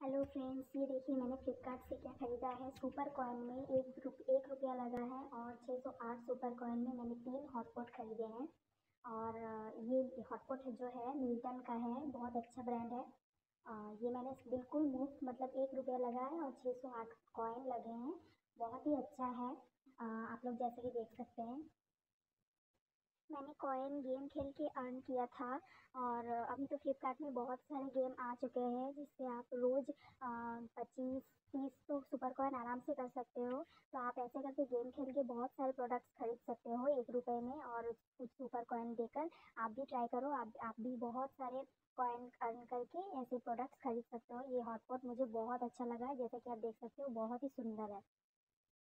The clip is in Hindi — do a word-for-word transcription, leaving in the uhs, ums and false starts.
हेलो फ्रेंड्स, ये देखिए मैंने फ्लिपकार्ट से क्या ख़रीदा है। सुपर कॉइन में एक रुप एक रुपया लगा है और छः सौ आठ सुपर कॉइन में मैंने तीन हॉटपॉट खरीदे हैं। और अ, ये हॉटपॉट जो है मिल्टन का है, बहुत अच्छा ब्रांड है। अ, ये मैंने बिल्कुल मुफ्त, मतलब एक रुपया लगा है और छः सौ आठ कॉइन लगे हैं। बहुत ही अच्छा है। अ, आप लोग जैसे कि देख सकते हैं, मैंने कॉइन गेम खेल के अर्न किया था। और अभी तो फ्लिपकार्ट में बहुत सारे गेम आ चुके हैं जिससे आप रोज़ पच्चीस तीस तो सुपर कॉइन आराम से कर सकते हो। तो आप ऐसे करके गेम खेल के बहुत सारे प्रोडक्ट्स खरीद सकते हो एक रुपए में, और कुछ सुपर कॉइन देकर आप भी ट्राई करो। आप आप भी बहुत सारे कॉइन अर्न करके ऐसे प्रोडक्ट्स खरीद सकते हो। ये हॉटपॉट मुझे बहुत अच्छा लगा है, जैसा कि आप देख सकते हो बहुत ही सुंदर है।